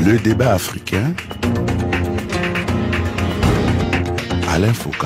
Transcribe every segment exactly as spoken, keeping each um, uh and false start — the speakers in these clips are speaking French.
Le débat africain, Alain Foucault.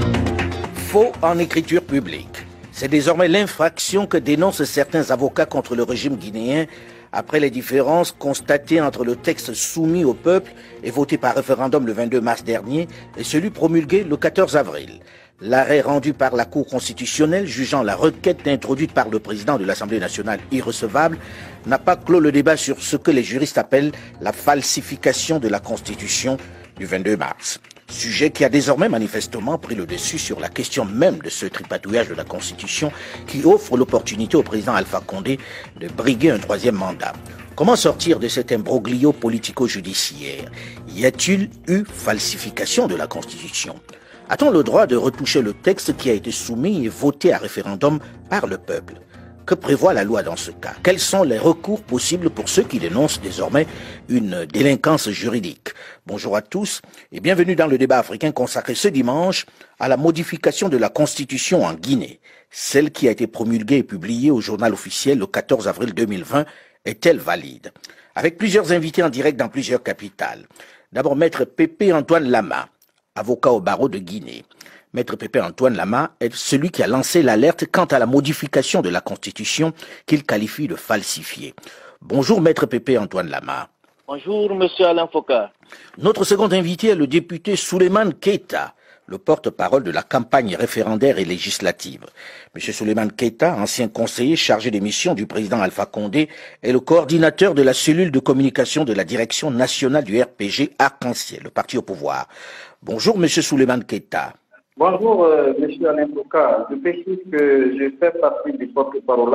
Faux en écriture publique. C'est désormais l'infraction que dénoncent certains avocats contre le régime guinéen après les différences constatées entre le texte soumis au peuple et voté par référendum le vingt-deux mars dernier et celui promulgué le quatorze avril. L'arrêt rendu par la Cour constitutionnelle jugeant la requête introduite par le président de l'Assemblée nationale irrecevable n'a pas clos le débat sur ce que les juristes appellent la falsification de la Constitution du vingt-deux mars. Sujet qui a désormais manifestement pris le dessus sur la question même de ce tripatouillage de la Constitution qui offre l'opportunité au président Alpha Condé de briguer un troisième mandat. Comment sortir de cet imbroglio politico-judiciaire? Y a-t-il eu falsification de la Constitution? A-t-on le droit de retoucher le texte qui a été soumis et voté à référendum par le peuple? Que prévoit la loi dans ce cas? Quels sont les recours possibles pour ceux qui dénoncent désormais une délinquance juridique? Bonjour à tous et bienvenue dans le débat africain consacré ce dimanche à la modification de la Constitution en Guinée. Celle qui a été promulguée et publiée au journal officiel le quatorze avril deux mille vingt est-elle valide? Avec plusieurs invités en direct dans plusieurs capitales. D'abord, Maître Pépé Antoine Lama, avocat au barreau de Guinée. Maître Pépé Antoine Lama est celui qui a lancé l'alerte quant à la modification de la Constitution qu'il qualifie de falsifiée. Bonjour Maître Pépé Antoine Lama. Bonjour Monsieur Alain Foucault. Notre second invité est le député Souleymane Keita, le porte-parole de la campagne référendaire et législative. Monsieur Souleymane Keita, ancien conseiller chargé des missions du président Alpha Condé, est le coordinateur de la cellule de communication de la direction nationale du R P G Arc-en-Ciel, le parti au pouvoir. Bonjour Monsieur Souleymane Keita. Bonjour euh, Monsieur Alain Foucault. Je précise que je fais partie du porte-parole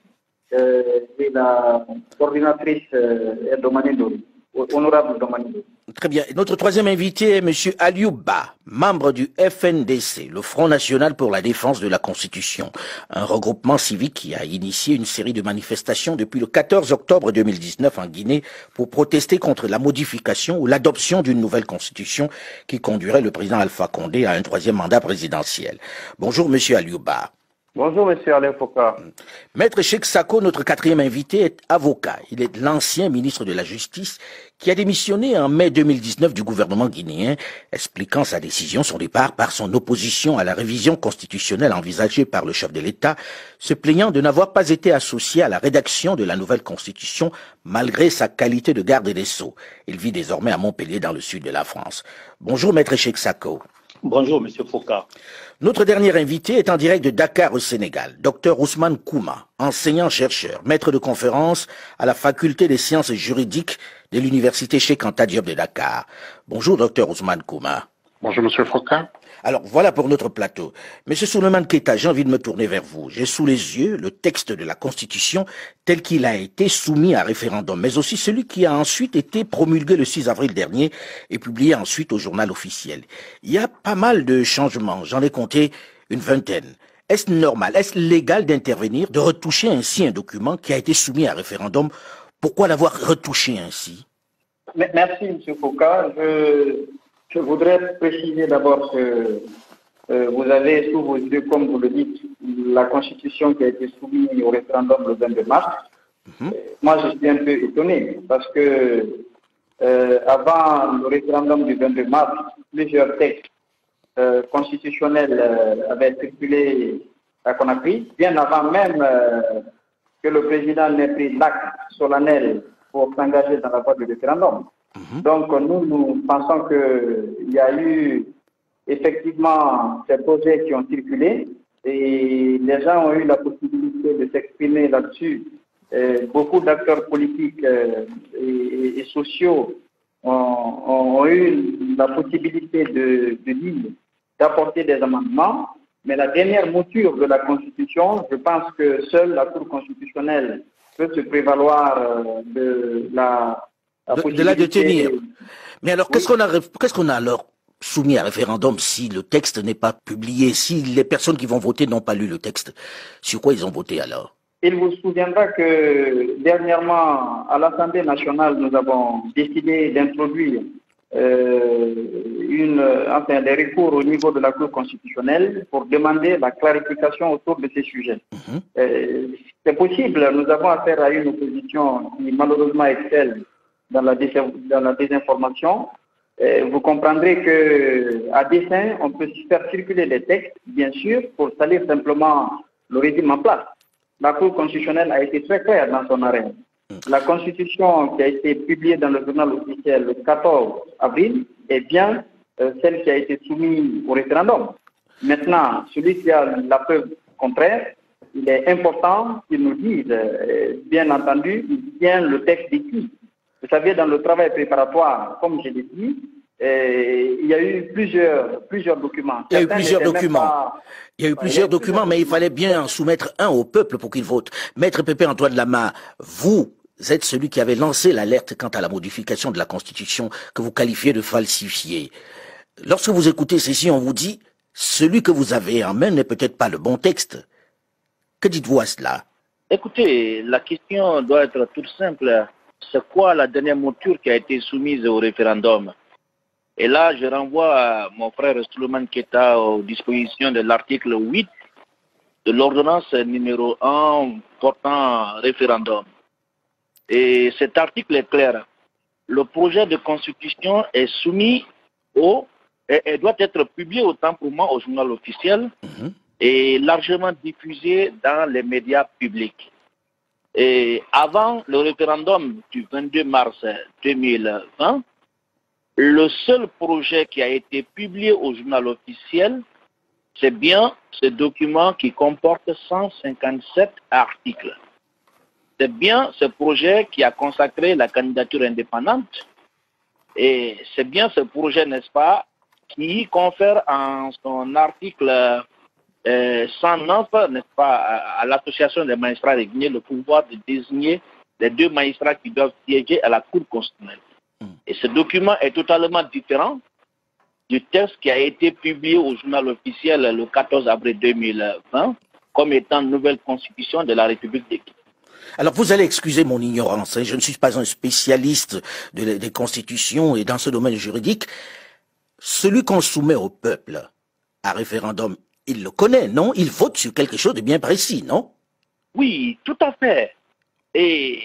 euh, et la coordinatrice euh, est Domani Dori, honorable Domani Dori. Très bien. Notre troisième invité est M. Aliou Ba, membre du F N D C, le Front National pour la Défense de la Constitution, un regroupement civique qui a initié une série de manifestations depuis le quatorze octobre deux mille dix-neuf en Guinée pour protester contre la modification ou l'adoption d'une nouvelle Constitution qui conduirait le président Alpha Condé à un troisième mandat présidentiel. Bonjour M. Aliou Ba. Bonjour Monsieur Alain Foucault. Maître Cheikh Sako, notre quatrième invité, est avocat. Il est l'ancien ministre de la Justice qui a démissionné en mai deux mille dix-neuf du gouvernement guinéen, expliquant sa décision, son départ, par son opposition à la révision constitutionnelle envisagée par le chef de l'État, se plaignant de n'avoir pas été associé à la rédaction de la nouvelle Constitution malgré sa qualité de garde des Sceaux. Il vit désormais à Montpellier, dans le sud de la France. Bonjour Maître Cheikh Sako. Bonjour Monsieur Foucault. Notre dernier invité est en direct de Dakar au Sénégal, Docteur Ousmane Kouma, enseignant-chercheur, maître de conférence à la faculté des sciences juridiques de l'université Cheikh Anta Diop de Dakar. Bonjour Docteur Ousmane Kouma. Bonjour Monsieur Foucault. Alors voilà pour notre plateau. Monsieur Souleymane Keita, j'ai envie de me tourner vers vous. J'ai sous les yeux le texte de la Constitution tel qu'il a été soumis à référendum, mais aussi celui qui a ensuite été promulgué le six avril dernier et publié ensuite au journal officiel. Il y a pas mal de changements, j'en ai compté une vingtaine. Est-ce normal, est-ce légal d'intervenir, de retoucher ainsi un document qui a été soumis à référendum? Pourquoi l'avoir retouché ainsi? Merci Monsieur Foucault. Je... Je voudrais préciser d'abord que euh, vous avez sous vos yeux, comme vous le dites, la Constitution qui a été soumise au référendum le vingt-deux mars. Mm-hmm. euh, moi, je suis un peu étonné parce que euh, avant le référendum du vingt-deux mars, plusieurs textes euh, constitutionnels euh, avaient circulé à Conakry, bien avant même euh, que le président n'ait pris l'acte solennel pour s'engager dans la voie du référendum. Mmh. Donc, nous, nous pensons qu'il y a eu effectivement ces projets qui ont circulé et les gens ont eu la possibilité de s'exprimer là-dessus. Et beaucoup d'acteurs politiques euh, et, et sociaux ont, ont eu la possibilité de, de dire, d'apporter des amendements. Mais la dernière mouture de la Constitution, je pense que seule la Cour constitutionnelle peut se prévaloir euh, de la... De, de la détenir. Mais alors, oui. qu'est-ce qu'on a, qu'est-ce qu'on a alors soumis à référendum si le texte n'est pas publié, si les personnes qui vont voter n'ont pas lu le texte? Sur quoi ils ont voté alors? Il vous souviendra que dernièrement, à l'Assemblée nationale, nous avons décidé d'introduire euh, une, enfin, des recours au niveau de la Cour constitutionnelle pour demander la clarification autour de ces sujets. Mmh. Euh, c'est possible, nous avons affaire à une opposition qui malheureusement excelle dans la, dans la désinformation. Et vous comprendrez qu'à dessein, on peut faire circuler les textes, bien sûr, pour salir simplement le régime en place. La Cour constitutionnelle a été très claire dans son arrêt. La Constitution qui a été publiée dans le journal officiel le quatorze avril est bien euh, celle qui a été soumise au référendum. Maintenant, celui qui a la preuve contraire, il est important qu'il nous dise, euh, bien entendu, il tient le texte d'écrit. Vous savez, dans le travail préparatoire, comme je l'ai dit, euh, il y a eu plusieurs, plusieurs documents. Il y a eu Certains plusieurs n'étaient même documents. pas- Il y a eu plusieurs il y a eu documents, mais il plusieurs fallait bien en soumettre un au peuple pour qu'il vote. Maître Pépé Antoine Lama, vous êtes celui qui avait lancé l'alerte quant à la modification de la Constitution que vous qualifiez de falsifiée. Lorsque vous écoutez ceci, on vous dit, celui que vous avez en main n'est peut-être pas le bon texte. Que dites-vous à cela? Écoutez, la question doit être toute simple. C'est quoi la dernière mouture qui a été soumise au référendum? Et là, je renvoie mon frère Souleymane Keita aux dispositions de l'article huit de l'ordonnance numéro un portant référendum. Et cet article est clair. Le projet de constitution est soumis au... et, et doit être publié autant pour moi au journal officiel Mhm. et largement diffusé dans les médias publics. Et avant le référendum du vingt-deux mars deux mille vingt, le seul projet qui a été publié au journal officiel, c'est bien ce document qui comporte cent cinquante-sept articles. C'est bien ce projet qui a consacré la candidature indépendante et c'est bien ce projet, n'est-ce pas, qui confère en son article euh, cent neuf, n'est-ce pas, à, à l'association des magistrats de Guinée le pouvoir de désigner les deux magistrats qui doivent siéger à la Cour constitutionnelle. Et ce document est totalement différent du texte qui a été publié au journal officiel le quatorze avril deux mille vingt comme étant nouvelle constitution de la République de Guinée. Alors vous allez excuser mon ignorance, hein, je ne suis pas un spécialiste de, des constitutions et dans ce domaine juridique. Celui qu'on soumet au peuple à référendum, il le connaît, non? Il vote sur quelque chose de bien précis, non? Oui, tout à fait. Et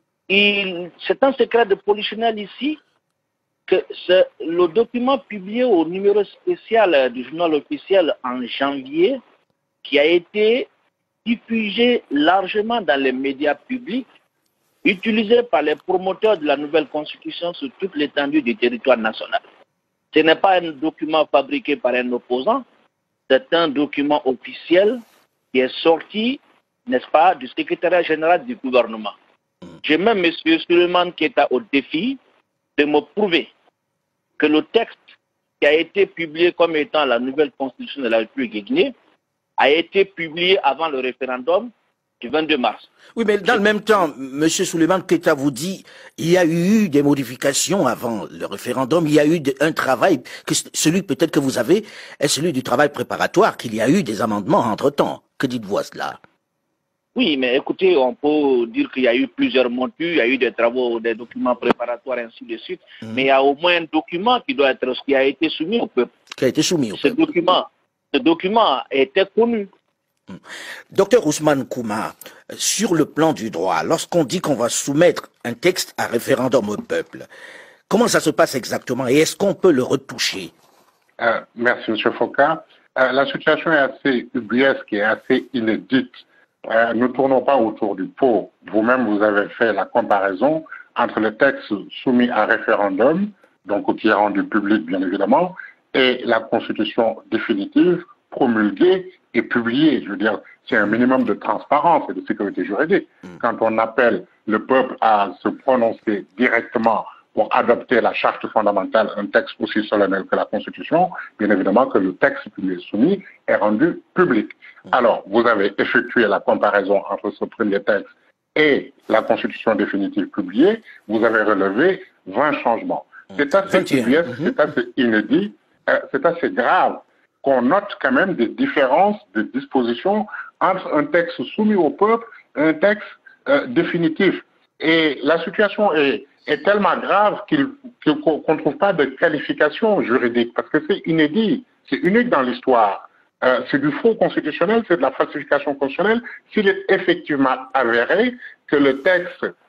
il- c'est un secret de polichinelle ici que c'est le document publié au numéro spécial du journal officiel en janvier qui a été diffusé largement dans les médias publics, utilisé par les promoteurs de la nouvelle constitution sur toute l'étendue du territoire national. Ce n'est pas un document fabriqué par un opposant, c'est un document officiel qui est sorti, n'est-ce pas, du secrétariat général du gouvernement. J'ai même M. Souleymane Keita au défi de me prouver que le texte qui a été publié comme étant la nouvelle constitution de la République de Guinée a été publié avant le référendum du vingt-deux mars. Oui, mais dans le même temps, M. Souleymane Keita vous dit, il y a eu des modifications avant le référendum, il y a eu de- un travail, que c- celui peut-être que vous avez est celui du travail préparatoire, qu'il y a eu des amendements entre-temps. Que dites-vous à cela? Oui, mais écoutez, on peut dire qu'il y a eu plusieurs montures, il y a eu des travaux, des documents préparatoires, ainsi de suite, Mhm. mais il y a au moins un document qui doit être, qui a été soumis au peuple. Qui a été soumis au Ce peuple. document, ce document était connu. Docteur Ousmane Kouma, sur le plan du droit, lorsqu'on dit qu'on va soumettre un texte à référendum au peuple, comment ça se passe exactement et est-ce qu'on peut le retoucher? Euh, merci, M. Foucault. Euh, la situation est assez ubuesque et assez inédite. Euh, nous ne tournons pas autour du pot. Vous-même, vous avez fait la comparaison entre le texte soumis à référendum, donc qui est rendu public, bien évidemment, et la constitution définitive promulguée et publiée. Je veux dire, c'est un minimum de transparence et de sécurité juridique. Quand on appelle le peuple à se prononcer directement pour adopter la charte fondamentale, un texte aussi solennel que la Constitution, bien évidemment que le texte qui lui est soumis est rendu public. Alors, vous avez effectué la comparaison entre ce premier texte et la Constitution définitive publiée, vous avez relevé vingt changements. C'est assez vingt et un. ubuesque, Mhm. c'est assez inédit, euh, c'est assez grave qu'on note quand même des différences de dispositions entre un texte soumis au peuple et un texte euh, définitif. Et la situation est, est tellement grave qu'il- qu'il- qu'on ne trouve pas de qualification juridique, parce que c'est inédit, c'est unique dans l'histoire. Euh, c'est du faux constitutionnel, c'est de la falsification constitutionnelle, s'il est effectivement avéré que le texte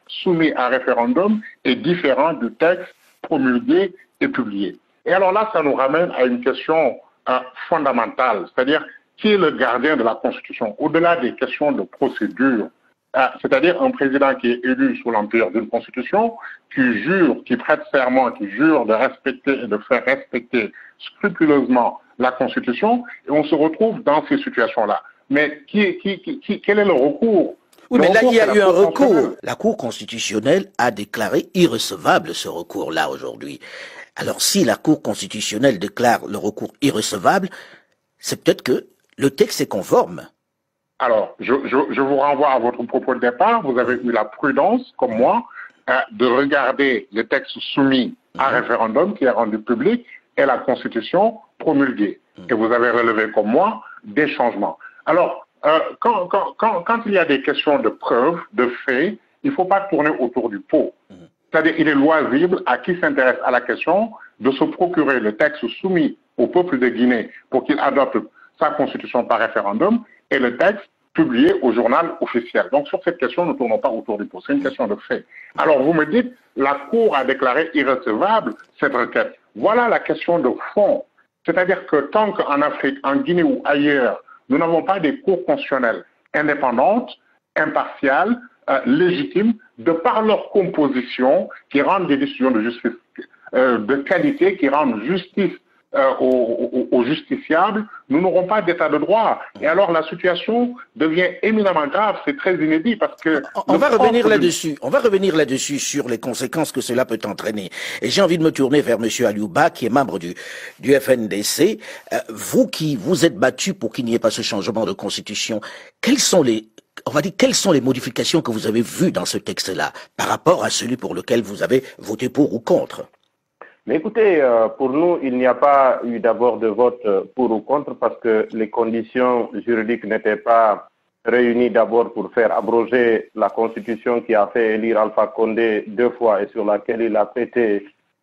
soumis à référendum est différent du texte promulgué et publié. Et alors là, ça nous ramène à une question euh, fondamentale, c'est-à-dire qui est le gardien de la Constitution, au-delà des questions de procédure, euh, c'est-à-dire un président qui est élu sous l'empire d'une Constitution, qui jure, qui prête serment, qui jure de respecter et de faire respecter scrupuleusement la Constitution, et on se retrouve dans ces situations-là. Mais qui, qui, qui, qui, quel est le recours? Oui, le mais là, recours, il y a eu un recours. constitutionnelle. La Cour constitutionnelle a déclaré irrecevable ce recours-là aujourd'hui. Alors, si la Cour constitutionnelle déclare le recours irrecevable, c'est peut-être que le texte est conforme. Alors, je, je, je vous renvoie à votre propos de départ. Vous avez eu la prudence, comme moi, euh, de regarder les textes soumis à référendum qui est rendu public et la Constitution promulguée. Et vous avez relevé, comme moi, des changements. Alors, euh, quand, quand, quand, quand il y a des questions de preuves, de faits, il ne faut pas tourner autour du pot. C'est-à-dire, il est loisible à qui s'intéresse à la question de se procurer le texte soumis au peuple de Guinée pour qu'il adopte sa constitution par référendum et le texte publié au journal officiel. Donc, sur cette question, ne tournons pas autour du pot. C'est une question de fait. Alors, vous me dites, la Cour a déclaré irrecevable cette requête. Voilà la question de fond. C'est-à-dire que tant qu'en Afrique, en Guinée ou ailleurs, nous n'avons pas des cours constitutionnelles indépendantes, impartiales, euh, légitimes, de par leur composition, qui rendent des décisions de justice euh, de qualité, qui rendent justice euh, aux, aux, aux justiciables, nous n'aurons pas d'état de droit. Et alors la situation devient éminemment grave, c'est très inédit parce que... On, on va revenir là-dessus, on va revenir là-dessus sur les conséquences que cela peut entraîner. Et j'ai envie de me tourner vers Monsieur Aliouba, qui est membre du, du F N D C. Euh, vous qui vous êtes battu pour qu'il n'y ait pas ce changement de constitution, quels sont les... On va dire, quelles sont les modifications que vous avez vues dans ce texte-là par rapport à celui pour lequel vous avez voté pour ou contre? Mais écoutez, euh, pour nous, il n'y a pas eu d'abord de vote pour ou contre parce que les conditions juridiques n'étaient pas réunies d'abord pour faire abroger la Constitution qui a fait élire Alpha Condé deux fois et sur laquelle il a prêté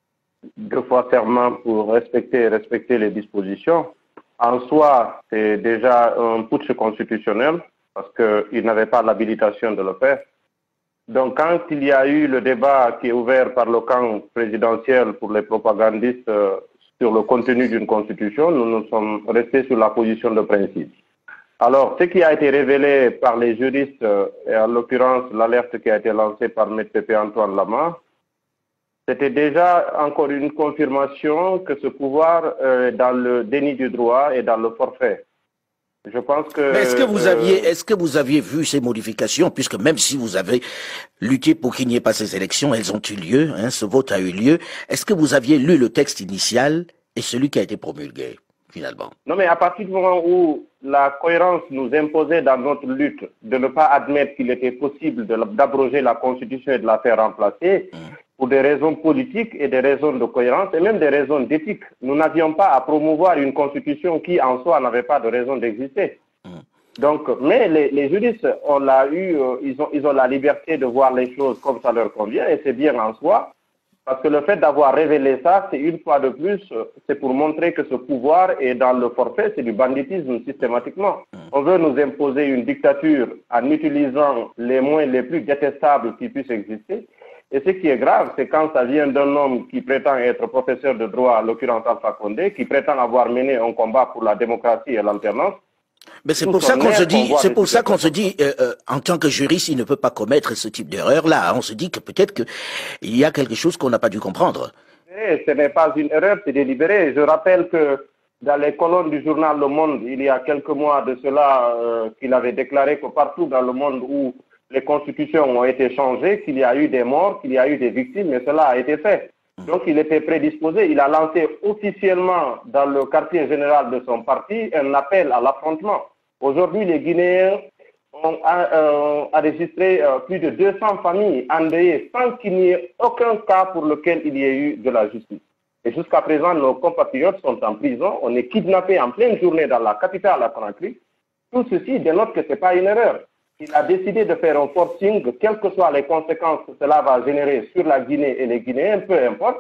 deux fois serment pour respecter, respecter les dispositions. En soi, c'est déjà un putsch constitutionnel parce qu'il n'avait pas l'habilitation de le faire. Donc, quand il y a eu le débat qui est ouvert par le camp présidentiel pour les propagandistes euh, sur le contenu d'une constitution, nous nous sommes restés sur la position de principe. Alors, ce qui a été révélé par les juristes, euh, et en l'occurrence l'alerte qui a été lancée par M. Pépé Antoine Lama, c'était déjà encore une confirmation que ce pouvoir euh, est dans le déni du droit et dans le forfait. Je pense que... Mais est-ce que vous euh, aviez, est-ce que vous aviez vu ces modifications, puisque même si vous avez lutté pour qu'il n'y ait pas ces élections, elles ont eu lieu, hein, ce vote a eu lieu. Est-ce que vous aviez lu le texte initial et celui qui a été promulgué, finalement? Non, mais à partir du moment où la cohérence nous imposait dans notre lutte de ne pas admettre qu'il était possible d'abroger la Constitution et de la faire remplacer, mmh. pour des raisons politiques et des raisons de cohérence et même des raisons d'éthique. Nous n'avions pas à promouvoir une constitution qui, en soi, n'avait pas de raison d'exister. Mmh. Donc, mais les, les juristes, on l'a eu, euh, ils, ont, ils ont la liberté de voir les choses comme ça leur convient et c'est bien en soi. Parce que le fait d'avoir révélé ça, c'est une fois de plus, c'est pour montrer que ce pouvoir est dans le forfait, c'est du banditisme systématiquement. Mmh. On veut nous imposer une dictature en utilisant les moyens les plus détestables qui puissent exister. Et ce qui est grave, c'est quand ça vient d'un homme qui prétend être professeur de droit, en l'occurrence Alpha Condé, qui prétend avoir mené un combat pour la démocratie et l'alternance. Mais c'est pour ça qu'on se dit, c'est pour ça qu'on se dit, euh, euh, en tant que juriste, il ne peut pas commettre ce type d'erreur-là. On se dit que peut-être qu'il y a quelque chose qu'on n'a pas dû comprendre. Ce n'est pas une erreur, c'est délibéré. Je rappelle que dans les colonnes du journal Le Monde, il y a quelques mois de cela, euh, qu'il avait déclaré que partout dans le monde où les constitutions ont été changées, qu'il y a eu des morts, qu'il y a eu des victimes, mais cela a été fait. Donc il était prédisposé, il a lancé officiellement dans le quartier général de son parti un appel à l'affrontement. Aujourd'hui, les Guinéens ont euh, enregistré euh, plus de deux cents familles endeuillées sans qu'il n'y ait aucun cas pour lequel il y ait eu de la justice. Et jusqu'à présent, nos compatriotes sont en prison, on est kidnappés en pleine journée dans la capitale, à Conakry. Tout ceci dénote que ce n'est pas une erreur. Il a décidé de faire un forcing, quelles que soient les conséquences que cela va générer sur la Guinée et les Guinéens, peu importe.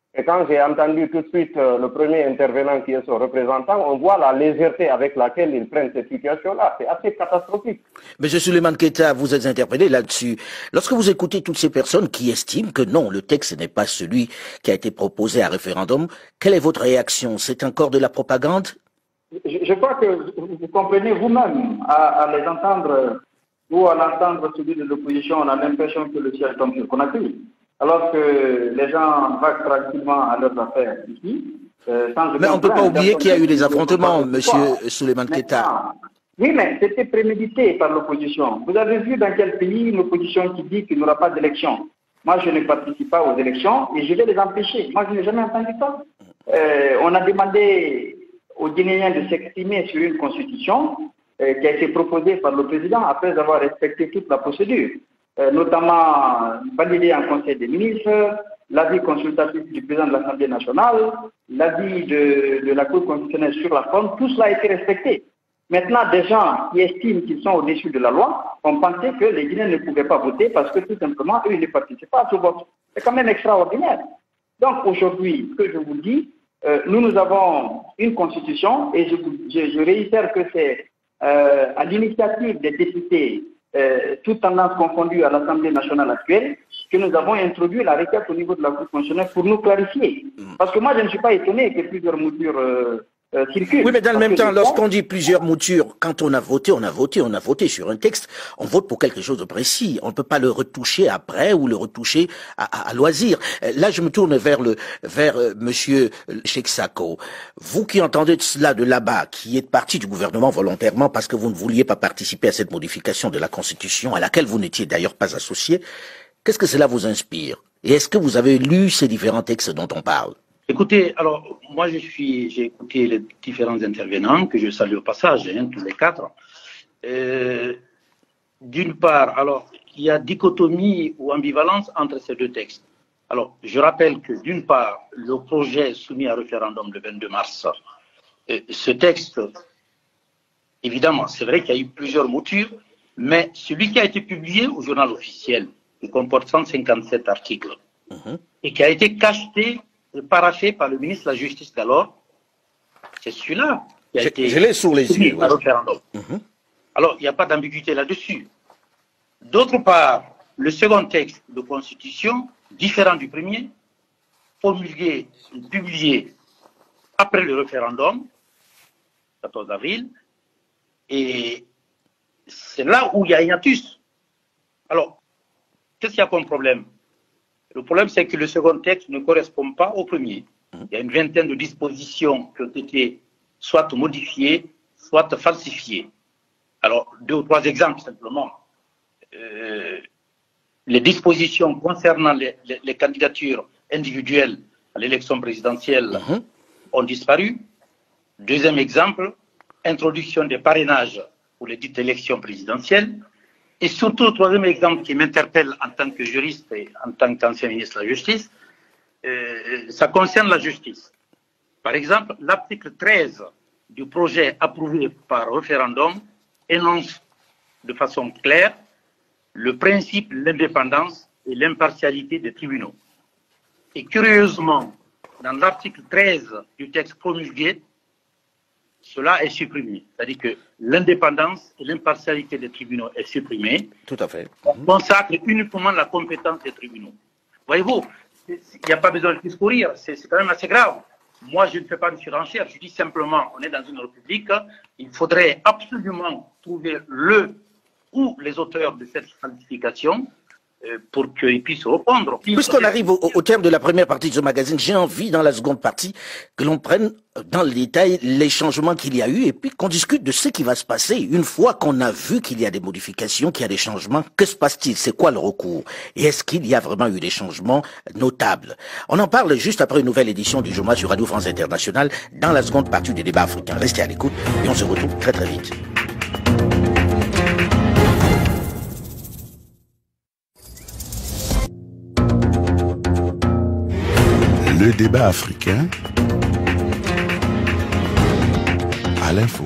Et quand j'ai entendu tout de suite euh, le premier intervenant qui est son représentant, on voit la légèreté avec laquelle ils prennent cette situation-là. C'est assez catastrophique. Monsieur Souleymane Keita, vous êtes interpellé là-dessus. Lorsque vous écoutez toutes ces personnes qui estiment que non, le texte n'est pas celui qui a été proposé à référendum, quelle est votre réaction? C'est encore de la propagande? je, je crois que vous comprenez vous-même à, à les entendre ou à l'entendre celui de l'opposition, on a l'impression que le ciel tombe sur Conakry. Alors que les gens vaquent tranquillement à leurs affaires ici. Euh, sans mais on ne peut pas oublier qu'il y a eu des affrontements, monsieur Souleymane Keita. Oui, mais c'était prémédité par l'opposition. Vous avez vu dans quel pays une opposition qui dit qu'il n'y aura pas d'élection? Moi, je ne participe pas aux élections et je vais les empêcher. Moi, je n'ai jamais entendu ça. Euh, on a demandé aux Guinéens de s'exprimer sur une constitution euh, qui a été proposée par le président après avoir respecté toute la procédure. Euh, notamment validé en Conseil des ministres, l'avis consultatif du président de l'Assemblée nationale, l'avis de, de la Cour constitutionnelle sur la forme, tout cela a été respecté. Maintenant, des gens qui estiment qu'ils sont au-dessus de la loi ont pensé que les Guinéens ne pouvaient pas voter parce que tout simplement, eux, ils ne participent pas à ce vote. C'est quand même extraordinaire. Donc aujourd'hui, ce que je vous dis, euh, nous, nous avons une constitution et je, je, je réitère que c'est euh, à l'initiative des députés Euh, toutes tendances confondues à l'Assemblée nationale actuelle, que nous avons introduit la requête au niveau de la Cour constitutionnelle pour nous clarifier. Parce que moi, je ne suis pas étonné que plusieurs moutures euh, euh, circulent. Oui, mais dans le même temps, lorsqu'on dit plusieurs moutures, quand on a voté, on a voté, on a voté sur un texte, on vote pour quelque chose de précis. On ne peut pas le retoucher après ou le retoucher à, à, à loisir. Là, je me tourne vers le vers euh, Monsieur Cheikh Sako. Vous qui entendez cela de là-bas, qui êtes parti du gouvernement volontairement parce que vous ne vouliez pas participer à cette modification de la Constitution, à laquelle vous n'étiez d'ailleurs pas associé, qu'est-ce que cela vous inspire? Et est-ce que vous avez lu ces différents textes dont on parle? Écoutez, alors, moi, je suis, j'ai écouté les différents intervenants, que je salue au passage, hein, tous les quatre. Euh, D'une part, alors, il y a dichotomie ou ambivalence entre ces deux textes. Alors, je rappelle que, d'une part, le projet soumis à référendum le vingt-deux mars, euh, ce texte, évidemment, c'est vrai qu'il y a eu plusieurs moutures, mais celui qui a été publié au journal officiel, qui comporte cent cinquante-sept articles, mmh. et qui a été cacheté, paraphé par le ministre de la Justice d'alors, c'est celui-là qui a je, été je l'ai sous les yeux. Ouais. Référendum. Mmh. Alors, il n'y a pas d'ambiguïté là-dessus. D'autre part, le second texte de constitution, différent du premier, promulgué, publié après le référendum, quatorze avril, et c'est là où il y a un hiatus. Alors, qu'est-ce qu'il y a comme problème? Le problème, c'est que le second texte ne correspond pas au premier. Il y a une vingtaine de dispositions qui ont été soit modifiées, soit falsifiées. Alors, deux ou trois exemples simplement. Euh, les dispositions concernant les, les, les candidatures individuelles à l'élection présidentielle mmh. ont disparu. Deuxième exemple, introduction des parrainages pour les dites élections présidentielles. Et surtout, le troisième exemple qui m'interpelle en tant que juriste et en tant qu'ancien ministre de la Justice, euh, ça concerne la justice. Par exemple, l'article treize du projet approuvé par référendum énonce de façon claire le principe de l'indépendance et l'impartialité des tribunaux. Et curieusement, dans l'article treize du texte promulgué, cela est supprimé. C'est-à-dire que l'indépendance et l'impartialité des tribunaux est supprimée. Tout à fait. On consacre uniquement la compétence des tribunaux. Voyez-vous, il n'y a pas besoin de discourir, c'est quand même assez grave. Moi, je ne fais pas de surenchère, je dis simplement, on est dans une république, il faudrait absolument trouver le ou les auteurs de cette falsification euh, pour qu'ils puissent répondre. Puisqu'on arrive au, au terme de la première partie de ce magazine, j'ai envie, dans la seconde partie, que l'on prenne dans le détail les changements qu'il y a eu et puis qu'on discute de ce qui va se passer. Une fois qu'on a vu qu'il y a des modifications, qu'il y a des changements, que se passe-t-il? C'est quoi le recours? Et est-ce qu'il y a vraiment eu des changements notables? On en parle juste après une nouvelle édition du journal sur Radio France Internationale dans la seconde partie des débats africains. Restez à l'écoute et on se retrouve très très vite. Le débat africain, Alain Foucault.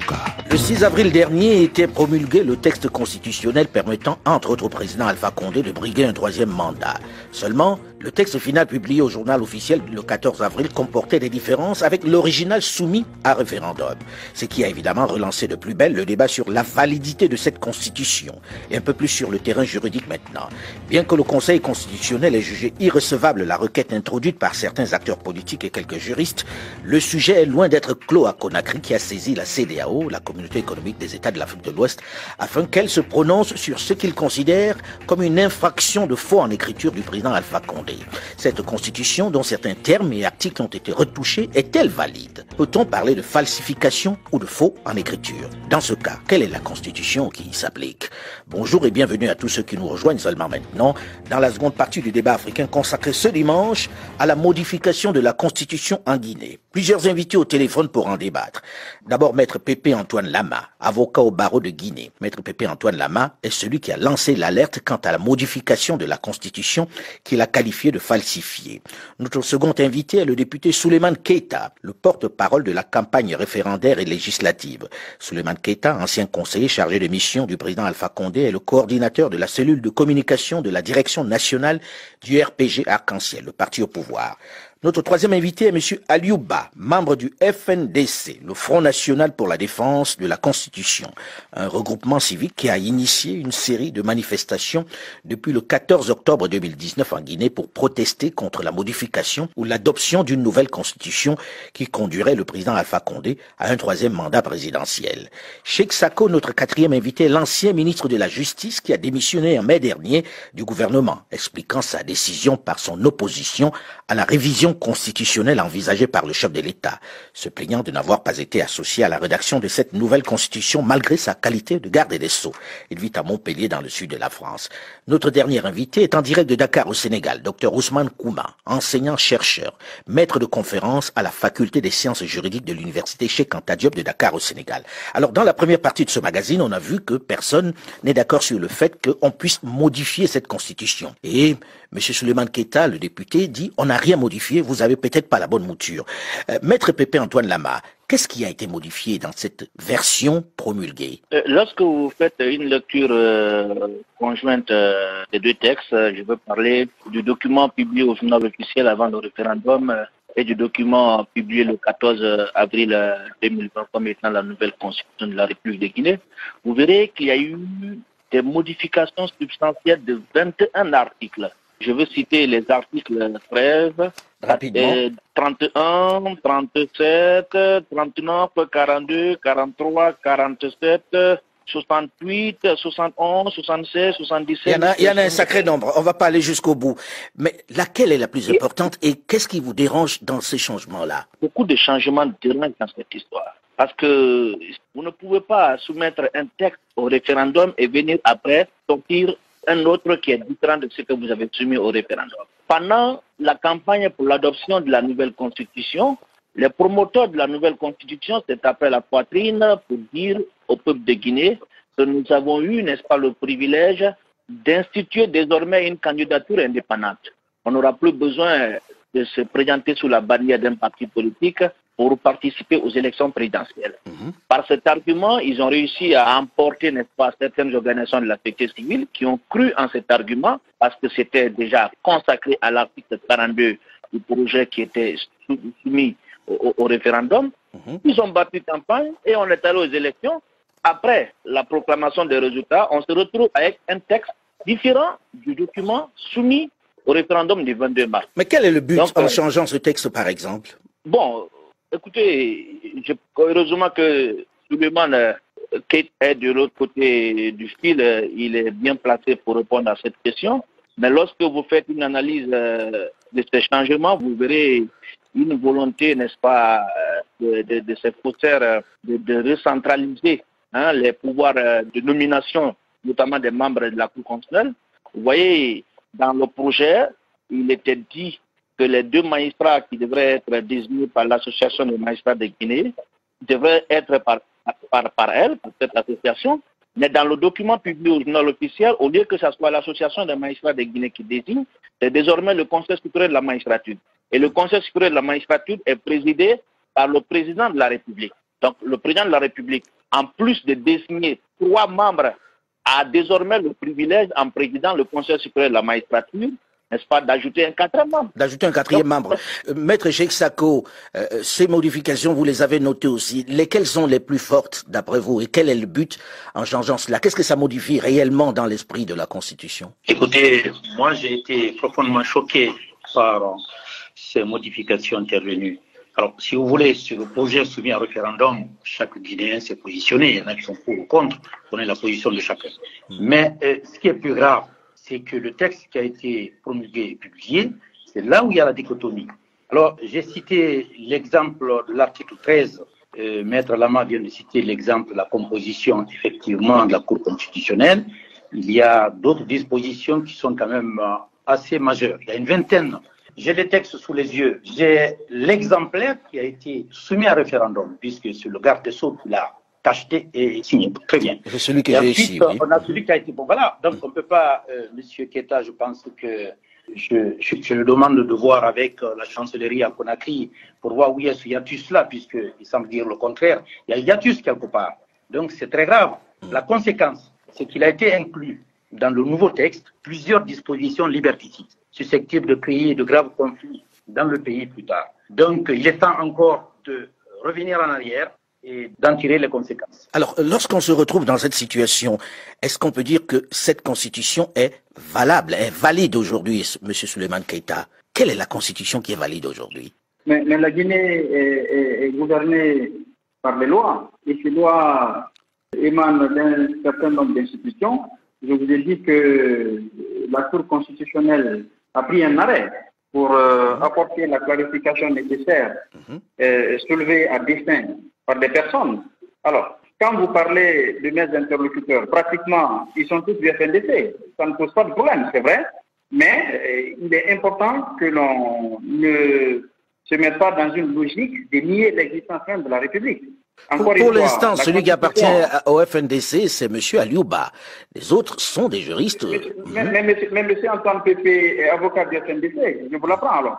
Le six avril dernier était promulgué le texte constitutionnel permettant, entre autres, au président Alpha Condé de briguer un troisième mandat. Seulement, le texte final publié au journal officiel le quatorze avril comportait des différences avec l'original soumis à référendum. Ce qui a évidemment relancé de plus belle le débat sur la validité de cette constitution et un peu plus sur le terrain juridique maintenant. Bien que le Conseil constitutionnel ait jugé irrecevable la requête introduite par certains acteurs politiques et quelques juristes, le sujet est loin d'être clos à Conakry qui a saisi la C D A O, la Communauté économique des États de l'Afrique de l'Ouest, afin qu'elle se prononce sur ce qu'il considère comme une infraction de faux en écriture du président Alpha Condé. Cette constitution, dont certains termes et articles ont été retouchés, est-elle valide? Peut-on parler de falsification ou de faux en écriture? Dans ce cas, quelle est la constitution qui s'applique? Bonjour et bienvenue à tous ceux qui nous rejoignent seulement maintenant dans la seconde partie du débat africain consacré ce dimanche à la modification de la constitution en Guinée. Plusieurs invités au téléphone pour en débattre. D'abord, Maître Pépé Antoine Lama, avocat au barreau de Guinée. Maître Pépé Antoine Lama est celui qui a lancé l'alerte quant à la modification de la constitution qu'il a qualifiée de falsifiée. Notre second invité est le député Souleymane Keita, le porte-parole de la campagne référendaire et législative. Souleymane Keita, ancien conseiller chargé de mission du président Alpha Condé, est le coordinateur de la cellule de communication de la direction nationale du R P G Arc-en-Ciel, le parti au pouvoir. Notre troisième invité est M. Aliouba, membre du F N D C, le Front National pour la Défense de la Constitution, un regroupement civique qui a initié une série de manifestations depuis le quatorze octobre deux mille dix-neuf en Guinée pour protester contre la modification ou l'adoption d'une nouvelle constitution qui conduirait le président Alpha Condé à un troisième mandat présidentiel. Cheikh Sako, notre quatrième invité, est l'ancien ministre de la Justice qui a démissionné en mai dernier du gouvernement, expliquant sa décision par son opposition à la révision constitutionnelle envisagée par le chef de l'État, se plaignant de n'avoir pas été associé à la rédaction de cette nouvelle constitution malgré sa qualité de garde des Sceaux. Il vit à Montpellier dans le sud de la France. Notre dernier invité est en direct de Dakar au Sénégal, Dr Ousmane Kouma, enseignant-chercheur, maître de conférence à la faculté des sciences juridiques de l'université Cheikh Anta Diop de Dakar au Sénégal. Alors dans la première partie de ce magazine, on a vu que personne n'est d'accord sur le fait qu'on puisse modifier cette constitution. Et M. Souleymane Keita, le député, dit on n'a rien modifié, vous avez peut-être pas la bonne mouture. Euh, Maître Pépé Antoine Lama, qu'est-ce qui a été modifié dans cette version promulguée? euh, Lorsque vous faites une lecture euh, conjointe euh, des deux textes, euh, je veux parler du document publié au journal officiel avant le référendum euh, et du document publié le quatorze avril deux mille vingt comme étant la nouvelle constitution de la République de Guinée, vous verrez qu'il y a eu des modifications substantielles de vingt et un articles. Je veux citer les articles treize, Rapidement. trente et un, trente-sept, trente-neuf, quarante-deux, quarante-trois, quarante-sept, soixante-huit, soixante et onze, soixante-seize, soixante-dix-sept... Il y en a, il y en a un sacré nombre, on va pas aller jusqu'au bout. Mais laquelle est la plus importante et qu'est-ce qui vous dérange dans ces changements-là? Beaucoup de changements dérangent dans cette histoire. Parce que vous ne pouvez pas soumettre un texte au référendum et venir après sortir un autre qui est différent de ce que vous avez soumis au référendum. Pendant la campagne pour l'adoption de la nouvelle constitution, les promoteurs de la nouvelle constitution s'est tapé la poitrine pour dire au peuple de Guinée que nous avons eu, n'est-ce pas, le privilège d'instituer désormais une candidature indépendante. On n'aura plus besoin de se présenter sous la bannière d'un parti politique pour participer aux élections présidentielles. Mmh. Par cet argument, ils ont réussi à emporter, n'est-ce pas, certaines organisations de la société civile qui ont cru en cet argument parce que c'était déjà consacré à l'article quarante-deux du projet qui était soumis au, au, au référendum. Mmh. Ils ont battu campagne et on est allé aux élections. Après la proclamation des résultats, on se retrouve avec un texte différent du document soumis au référendum du vingt-deux mars. Mais quel est le but Donc, en euh, changeant ce texte, par exemple? Bon, écoutez, je, heureusement que Souleymane euh, est de l'autre côté du fil, euh, il est bien placé pour répondre à cette question. Mais lorsque vous faites une analyse euh, de ces changements, vous verrez une volonté, n'est-ce pas, de, de, de ces faussaires de, de recentraliser hein, les pouvoirs euh, de nomination, notamment des membres de la Cour constitutionnelle. Vous voyez, dans le projet, il était dit que les deux magistrats qui devraient être désignés par l'association des magistrats de Guinée devraient être par, par, par elle, par cette association. Mais dans le document publié au journal officiel, au lieu que ce soit l'association des magistrats de Guinée qui désigne, c'est désormais le Conseil supérieur de la magistrature. Et le Conseil supérieur de la magistrature est présidé par le président de la République. Donc le président de la République en plus de désigner trois membres, a désormais le privilège, en président le Conseil supérieur de la magistrature, n'est-ce pas, d'ajouter un quatrième membre. D'ajouter un quatrième membre. Euh, Maître Cheikh Sako, euh, ces modifications, vous les avez notées aussi. Lesquelles sont les plus fortes, d'après vous, et quel est le but en changeant cela? Qu'est-ce que ça modifie réellement dans l'esprit de la Constitution? Écoutez, moi j'ai été profondément choqué par euh, ces modifications intervenues. Alors, si vous voulez, sur le projet soumis à référendum, chaque Guinéen s'est positionné. Il y en a qui sont pour ou contre. On connaît la position de chacun. Mais euh, ce qui est plus grave, c'est que le texte qui a été promulgué et publié, c'est là où il y a la dichotomie. Alors, j'ai cité l'exemple de l'article treize. Euh, Maître Lama vient de citer l'exemple de la composition, effectivement, de la Cour constitutionnelle. Il y a d'autres dispositions qui sont quand même euh, assez majeures. Il y a une vingtaine. J'ai les textes sous les yeux. J'ai l'exemplaire qui a été soumis à référendum, puisque c'est le garde des Sceaux qui l'a acheté et signé. Très bien. C'est celui que et j'ai ensuite, ici. Oui. On a celui qui a été... Bon, voilà. Donc, on ne peut pas... Euh, Monsieur Keita, je pense que je, je, je le demande de voir avec euh, la chancellerie à Conakry pour voir où est ce hiatus là, puisqu'il semble dire le contraire. Il y a un hiatus quelque part. Donc, c'est très grave. La conséquence, c'est qu'il a été inclus dans le nouveau texte plusieurs dispositions liberticides, susceptibles de créer de graves conflits dans le pays plus tard. Donc, il est temps encore de revenir en arrière et d'en tirer les conséquences. Alors, lorsqu'on se retrouve dans cette situation, est-ce qu'on peut dire que cette constitution est valable, est valide aujourd'hui, M. Souleymane Keita? Quelle est la constitution qui est valide aujourd'hui? mais, mais la Guinée est, est, est gouvernée par des lois, et ces lois émanent d'un certain nombre d'institutions. Je vous ai dit que la Cour constitutionnelle a pris un arrêt pour euh, apporter la clarification nécessaire mmh. euh, soulevée à dessein par des personnes. Alors, quand vous parlez de mes interlocuteurs, pratiquement, ils sont tous du F N D C. Ça ne pose pas de problème, c'est vrai. Mais euh, il est important que l'on ne se mette pas dans une logique de nier l'existence même de la République. Encore pour pour l'instant, celui qui appartient au F N D C, c'est M. Aliouba. Les autres sont des juristes. Mais, mais, mais, mais, mais M. Antoine Pépé est avocat du F N D C, je vous l'apprends alors.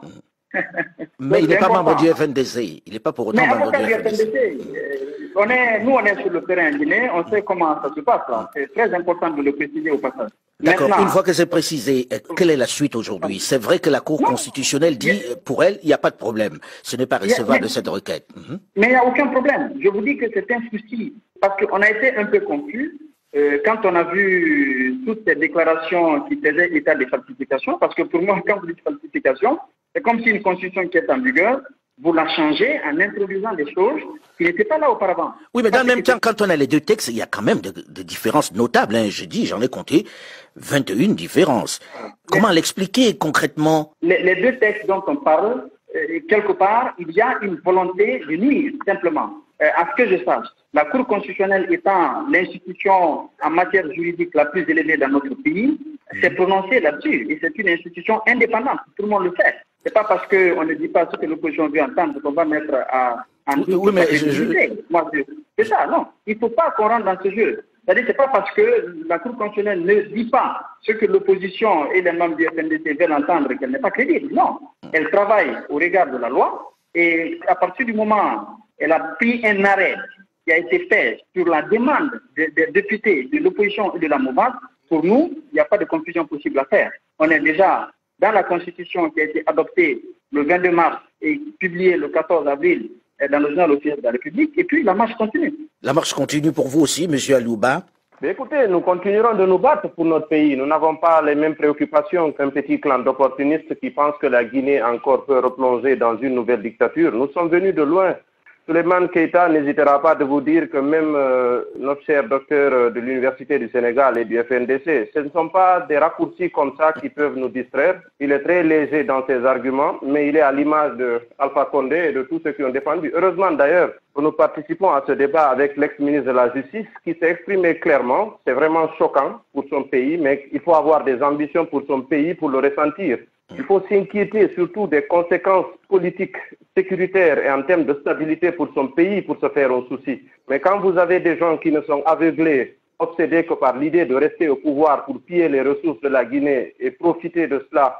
Mais il n'est pas membre du F N D C. Il n'est pas pour autant mais membre du F N D C. F N D C. On est, nous, on est sur le terrain guinéen, on sait comment ça se passe. C'est très important de le préciser au passage. D'accord. Une fois que c'est précisé, quelle est la suite aujourd'hui? C'est vrai que la Cour non, constitutionnelle dit, pour elle, il n'y a pas de problème. Ce n'est pas recevable, cette requête. Mm-hmm. Mais il n'y a aucun problème. Je vous dis que c'est un souci. Parce qu'on a été un peu confus euh, quand on a vu toutes ces déclarations qui faisaient état des falsifications. Parce que pour moi, quand vous dites falsification, c'est comme si une constitution qui est en vigueur, vous la changez en introduisant des choses qui n'étaient pas là auparavant. Oui, mais dans le même temps, quand on a les deux textes, il y a quand même de, de différences notables. Hein. Je dis, j'en ai compté vingt et une différences. Mais comment l'expliquer concrètement? les, les deux textes dont on parle, euh, quelque part, il y a une volonté de nuire, simplement. Euh, à ce que je sache, la Cour constitutionnelle étant l'institution en matière juridique la plus élevée dans notre pays, s'est prononcée là-dessus. Et c'est une institution indépendante, tout le monde le sait. C'est pas parce qu'on ne dit pas ce que l'opposition veut entendre qu'on va mettre à, en doute. Oui, oui, mais je, je... Moi, c'est ça, non. Il ne faut pas qu'on rentre dans ce jeu. C'est-à-dire, c'est pas parce que la Cour constitutionnelle ne dit pas ce que l'opposition et les membres du F N D C veulent entendre qu'elle n'est pas crédible. Non. Elle travaille au regard de la loi et à partir du moment où elle a pris un arrêt qui a été fait sur la demande des, des députés de l'opposition et de la mouvance, pour nous, il n'y a pas de confusion possible à faire. On est déjà dans la Constitution qui a été adoptée le vingt-deux mars et publiée le quatorze avril dans le journal officiel de la République, et puis la marche continue. La marche continue pour vous aussi, M. Aliouba? Écoutez, nous continuerons de nous battre pour notre pays. Nous n'avons pas les mêmes préoccupations qu'un petit clan d'opportunistes qui pensent que la Guinée encore peut replonger dans une nouvelle dictature. Nous sommes venus de loin. Souleymane Keita n'hésitera pas de vous dire que même euh, notre cher docteur de l'Université du Sénégal et du F N D C, ce ne sont pas des raccourcis comme ça qui peuvent nous distraire. Il est très léger dans ses arguments, mais il est à l'image d'Alpha Condé et de tous ceux qui ont défendu. Heureusement d'ailleurs que nous participons à ce débat avec l'ex-ministre de la Justice qui s'est exprimé clairement. C'est vraiment choquant pour son pays, mais il faut avoir des ambitions pour son pays pour le ressentir. Il faut s'inquiéter surtout des conséquences politiques, sécuritaires et en termes de stabilité pour son pays pour se faire un souci. Mais quand vous avez des gens qui ne sont aveuglés, obsédés que par l'idée de rester au pouvoir pour piller les ressources de la Guinée et profiter de cela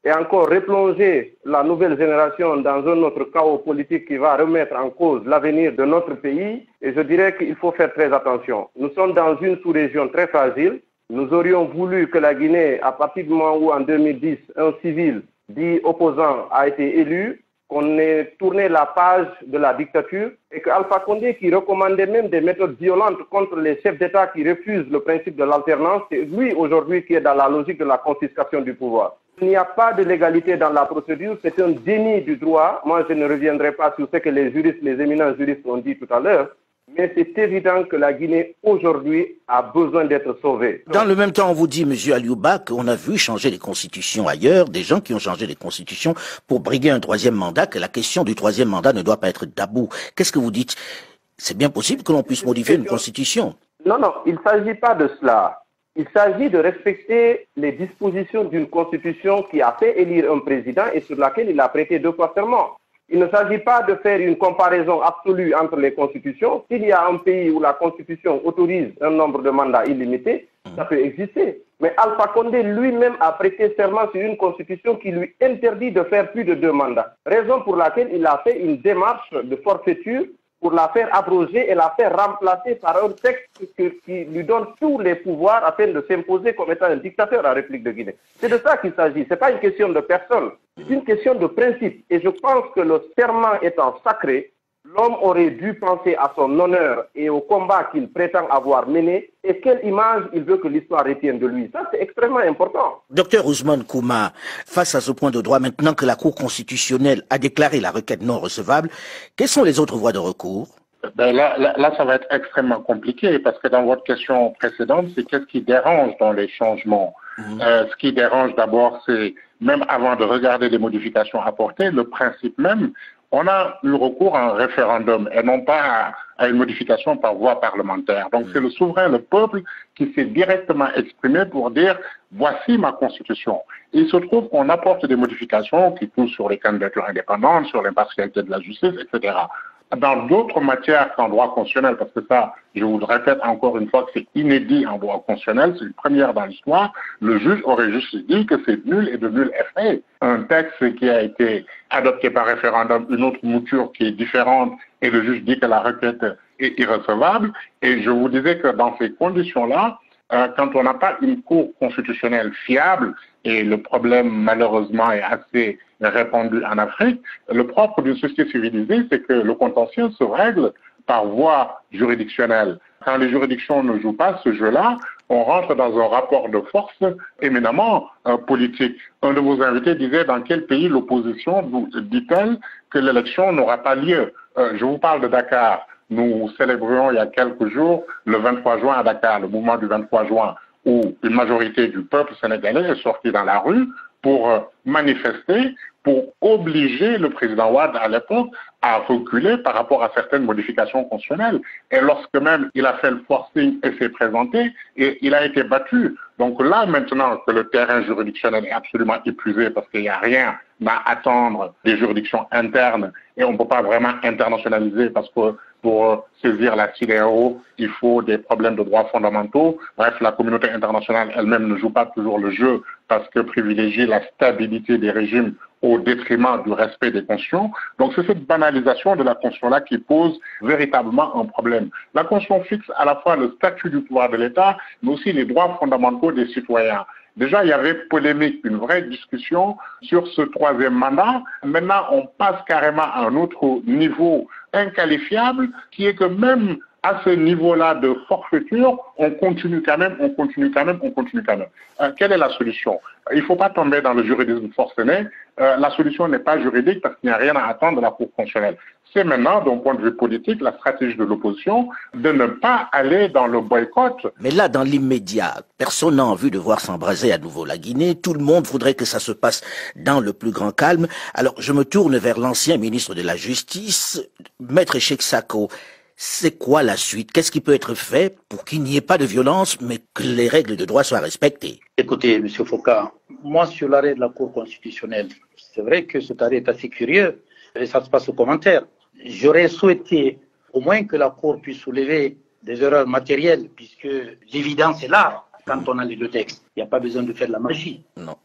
et encore replonger la nouvelle génération dans un autre chaos politique qui va remettre en cause l'avenir de notre pays. Et je dirais qu'il faut faire très attention. Nous sommes dans une sous-région très fragile. Nous aurions voulu que la Guinée, à partir du moment où en deux mille dix, un civil dit opposant a été élu, qu'on ait tourné la page de la dictature et que Alpha Condé, qui recommandait même des méthodes violentes contre les chefs d'État qui refusent le principe de l'alternance, c'est lui aujourd'hui qui est dans la logique de la confiscation du pouvoir. Il n'y a pas de légalité dans la procédure, c'est un déni du droit. Moi, je ne reviendrai pas sur ce que les juristes, les éminents juristes ont dit tout à l'heure. Mais c'est évident que la Guinée, aujourd'hui, a besoin d'être sauvée. Dans le même temps, on vous dit, M. Aliouba, qu'on a vu changer les constitutions ailleurs, des gens qui ont changé les constitutions pour briguer un troisième mandat, que la question du troisième mandat ne doit pas être tabou. Qu'est-ce que vous dites? C'est bien possible que l'on puisse modifier une constitution? Non, non, il ne s'agit pas de cela. Il s'agit de respecter les dispositions d'une constitution qui a fait élire un président et sur laquelle il a prêté deux fois serment. Il ne s'agit pas de faire une comparaison absolue entre les constitutions. S'il y a un pays où la constitution autorise un nombre de mandats illimité, ça peut exister. Mais Alpha Condé lui-même a prêté serment sur une constitution qui lui interdit de faire plus de deux mandats. Raison pour laquelle il a fait une démarche de forfaiture pour la faire abroger et la faire remplacer par un texte qui lui donne tous les pouvoirs afin de s'imposer comme étant un dictateur à la République de Guinée. C'est de ça qu'il s'agit. Ce n'est pas une question de personne, c'est une question de principe. Et je pense que le serment étant sacré, l'homme aurait dû penser à son honneur et au combat qu'il prétend avoir mené et quelle image il veut que l'histoire retienne de lui. Ça, c'est extrêmement important. Docteur Ousmane Kouma, face à ce point de droit, maintenant que la Cour constitutionnelle a déclaré la requête non recevable, quelles sont les autres voies de recours? Ben là, là, là, ça va être extrêmement compliqué parce que dans votre question précédente, c'est qu'est-ce qui dérange dans les changements. Mmh. Euh, ce qui dérange d'abord, c'est, même avant de regarder les modifications apportées, le principe même, on a eu recours à un référendum et non pas à, à une modification par voie parlementaire. Donc mmh. c'est le souverain, le peuple, qui s'est directement exprimé pour dire « voici ma constitution ». Il se trouve qu'on apporte des modifications qui touchent sur les candidatures indépendantes, sur l'impartialité de la justice, et cetera. Dans d'autres matières qu'en droit constitutionnel, parce que ça, je vous le répète encore une fois que c'est inédit en droit constitutionnel, c'est une première dans l'histoire, le juge aurait juste dit que c'est nul et de nul effet. Un texte qui a été adopté par référendum, une autre mouture qui est différente, et le juge dit que la requête est irrecevable. Et je vous disais que dans ces conditions-là, euh, quand on n'a pas une cour constitutionnelle fiable, et le problème malheureusement est assez répandu en Afrique, le propre d'une société civilisée, c'est que le contentieux se règle par voie juridictionnelle. Quand les juridictions ne jouent pas ce jeu-là, on rentre dans un rapport de force éminemment euh, politique. Un de vos invités disait dans quel pays l'opposition dit-elle que l'élection n'aura pas lieu. Euh, je vous parle de Dakar. Nous célébrions il y a quelques jours le vingt-trois juin à Dakar, le mouvement du vingt-trois juin, où une majorité du peuple sénégalais est sortie dans la rue pour euh, manifester, pour obliger le président Wade à l'époque à reculer par rapport à certaines modifications constitutionnelles. Et lorsque même il a fait le forcing et s'est présenté, et il a été battu. Donc là, maintenant que le terrain juridictionnel est absolument épuisé parce qu'il n'y a rien à attendre des juridictions internes et on ne peut pas vraiment internationaliser parce que pour saisir la C I D E O, il faut des problèmes de droits fondamentaux. Bref, la communauté internationale elle-même ne joue pas toujours le jeu parce que privilégie la stabilité des régimes au détriment du respect des constitutions. Donc c'est cette banalisation de la Constitution-là qui pose véritablement un problème. La Constitution fixe à la fois le statut du pouvoir de l'État, mais aussi les droits fondamentaux des citoyens. Déjà, il y avait polémique, une vraie discussion sur ce troisième mandat. Maintenant, on passe carrément à un autre niveau inqualifiable, qui est que même à ce niveau-là de forfaiture, on continue quand même, on continue quand même, on continue quand même. Euh, quelle est la solution? Il ne faut pas tomber dans le juridisme forcené. Euh, la solution n'est pas juridique parce qu'il n'y a rien à attendre de la Cour constitutionnelle. C'est maintenant, d'un point de vue politique, la stratégie de l'opposition de ne pas aller dans le boycott. Mais là, dans l'immédiat, personne n'a envie de voir s'embraser à nouveau la Guinée. Tout le monde voudrait que ça se passe dans le plus grand calme. Alors, je me tourne vers l'ancien ministre de la Justice, Maître Cheikh Sako. C'est quoi la suite? Qu'est-ce qui peut être fait pour qu'il n'y ait pas de violence, mais que les règles de droit soient respectées? Écoutez, M. Foucault, moi, sur l'arrêt de la Cour constitutionnelle, c'est vrai que cet arrêt est assez curieux, et ça se passe aux commentaires. J'aurais souhaité au moins que la Cour puisse soulever des erreurs matérielles, puisque l'évidence est là quand on a les deux textes. Il n'y a pas besoin de faire de la magie. Non.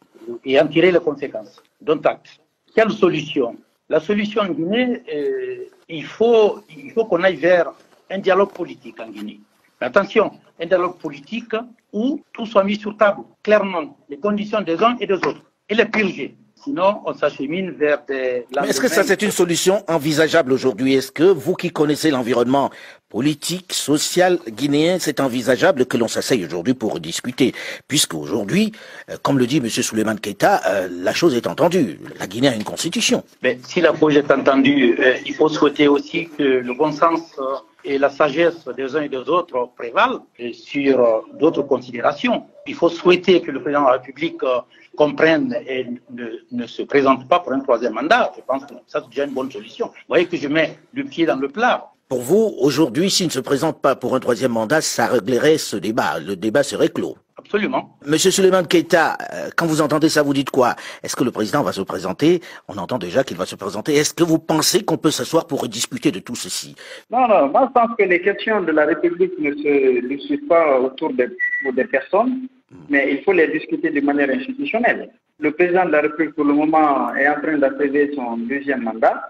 et en tirer les conséquences. Dont acte. Quelle solution? La solution en Guinée, euh, il faut, il faut qu'on aille vers un dialogue politique en Guinée. Mais attention, un dialogue politique où tout soit mis sur table, clairement, les conditions des uns et des autres, et les purger. Sinon, on s'achemine vers des... Mais est-ce que ça, c'est une solution envisageable aujourd'hui? Est-ce que vous qui connaissez l'environnement politique, social guinéen, c'est envisageable que l'on s'asseye aujourd'hui pour discuter? Puisque aujourd'hui, euh, comme le dit M. Souleymane Keita, euh, la chose est entendue. La Guinée a une constitution. Mais si la chose est entendue, euh, il faut souhaiter aussi que le bon sens euh, et la sagesse des uns et des autres prévalent sur euh, d'autres considérations. Il faut souhaiter que le président de la République euh, comprenne et ne, ne se présente pas pour un troisième mandat. Je pense que ça, c'est déjà une bonne solution. Vous voyez que je mets le pied dans le plat. Pour vous, aujourd'hui, s'il ne se présente pas pour un troisième mandat, ça réglerait ce débat. Le débat serait clos. Absolument. Monsieur Souleymane Keita, quand vous entendez ça, vous dites quoi? Est-ce que le président va se présenter? On entend déjà qu'il va se présenter. Est-ce que vous pensez qu'on peut s'asseoir pour discuter de tout ceci? Non, non. Moi, je pense que les questions de la République ne se discutent pas autour des, des personnes, mais il faut les discuter de manière institutionnelle. Le président de la République, pour le moment, est en train d'achever son deuxième mandat.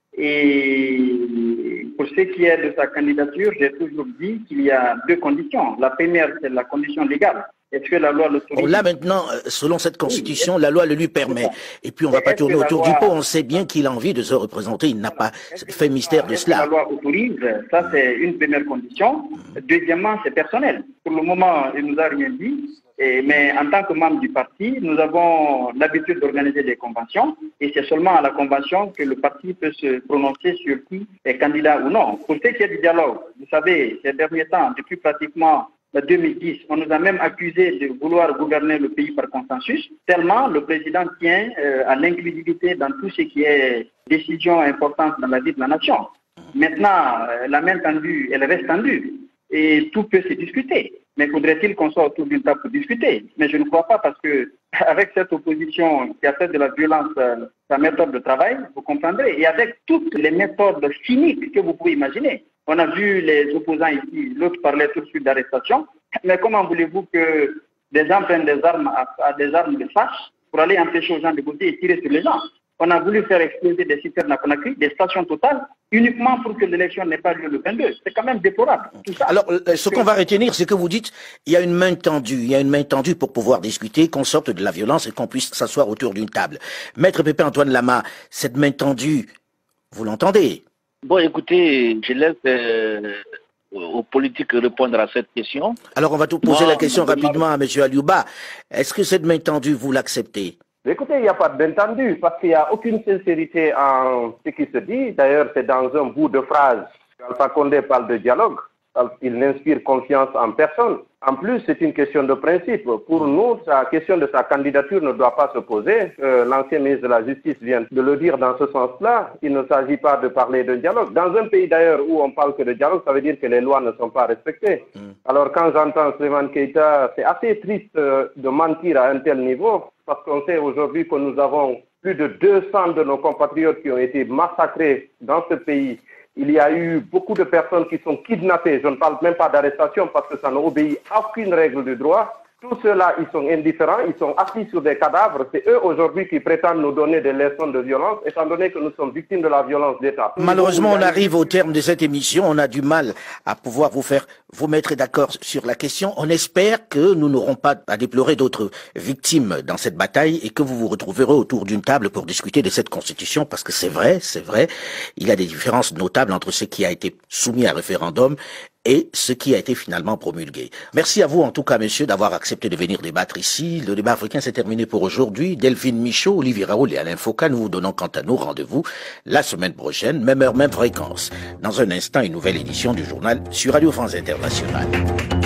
Et pour ce qui est de sa candidature, j'ai toujours dit qu'il y a deux conditions. La première, c'est la condition légale. Est-ce que la loi l'autorise? Bon, là maintenant, selon cette constitution, oui, la loi le lui permet. Et puis on ne va pas tourner autour loi... du pot. On sait bien qu'il a envie de se représenter. Il n'a pas fait mystère de cela. La loi autorise, ça c'est une première condition. Deuxièmement, c'est personnel. Pour le moment, il ne nous a rien dit. Et, mais en tant que membre du parti, nous avons l'habitude d'organiser des conventions. Et c'est seulement à la convention que le parti peut se prononcer sur qui est candidat ou non. Pour ce qui est du dialogue, vous savez, ces derniers temps, depuis pratiquement deux mille dix, on nous a même accusé de vouloir gouverner le pays par consensus, tellement le président tient euh, à l'inclusivité dans tout ce qui est décision importante dans la vie de la nation. Maintenant, euh, la main tendue, elle reste tendue et tout peut se discuter. Mais faudrait-il qu'on soit autour d'une table pour discuter? Mais je ne crois pas parce que avec cette opposition qui a fait de la violence euh, sa méthode de travail, vous comprendrez, et avec toutes les méthodes cyniques que vous pouvez imaginer. On a vu les opposants ici, l'autre parlait tout de suite d'arrestation. Mais comment voulez-vous que des gens prennent des armes à, à des armes de fâche pour aller empêcher aux gens de voter et tirer sur les gens? On a voulu faire exploser des citernes à Conakry, des stations totales, uniquement pour que l'élection n'ait pas lieu le vingt-deux. C'est quand même déplorable, tout ça. Alors, ce qu'on va retenir, c'est que vous dites, il y a une main tendue, il y a une main tendue pour pouvoir discuter, qu'on sorte de la violence et qu'on puisse s'asseoir autour d'une table. Maître Pépin Antoine Lama, cette main tendue, vous l'entendez? Bon, écoutez, je laisse euh, aux politiques répondre à cette question. Alors, on va tout poser Moi, la question moi, rapidement à M. Aliouba. Est-ce que cette main tendue, vous l'acceptez? Écoutez, il n'y a pas d'intendu parce qu'il n'y a aucune sincérité en ce qui se dit. D'ailleurs, c'est dans un bout de phrase. Alpha Condé parle de dialogue. Il n'inspire confiance en personne. En plus, c'est une question de principe. Pour nous, la question de sa candidature ne doit pas se poser. Euh, L'ancien ministre de la Justice vient de le dire dans ce sens-là. Il ne s'agit pas de parler de dialogue. Dans un pays d'ailleurs où on parle que de dialogue, ça veut dire que les lois ne sont pas respectées. Mm. Alors quand j'entends Souleymane Keita, c'est assez triste euh, de mentir à un tel niveau parce qu'on sait aujourd'hui que nous avons plus de deux cents de nos compatriotes qui ont été massacrés dans ce pays. Il y a eu beaucoup de personnes qui sont kidnappées. Je ne parle même pas d'arrestation parce que ça n'obéit à aucune règle de droit. Tous ceux-là, ils sont indifférents, ils sont assis sur des cadavres. C'est eux aujourd'hui qui prétendent nous donner des leçons de violence, étant donné que nous sommes victimes de la violence d'État. Malheureusement, on arrive au terme de cette émission. On a du mal à pouvoir vous faire vous mettre d'accord sur la question. On espère que nous n'aurons pas à déplorer d'autres victimes dans cette bataille et que vous vous retrouverez autour d'une table pour discuter de cette constitution, parce que c'est vrai, c'est vrai, il y a des différences notables entre ce qui a été soumis à référendum et ce qui a été finalement promulgué. Merci à vous en tout cas, messieurs, d'avoir accepté de venir débattre ici. Le débat africain s'est terminé pour aujourd'hui. Delphine Michaud, Olivier Raoul et Alain Foka, nous vous donnons quant à nous rendez-vous la semaine prochaine, même heure, même fréquence. Dans un instant, une nouvelle édition du journal sur Radio France Internationale.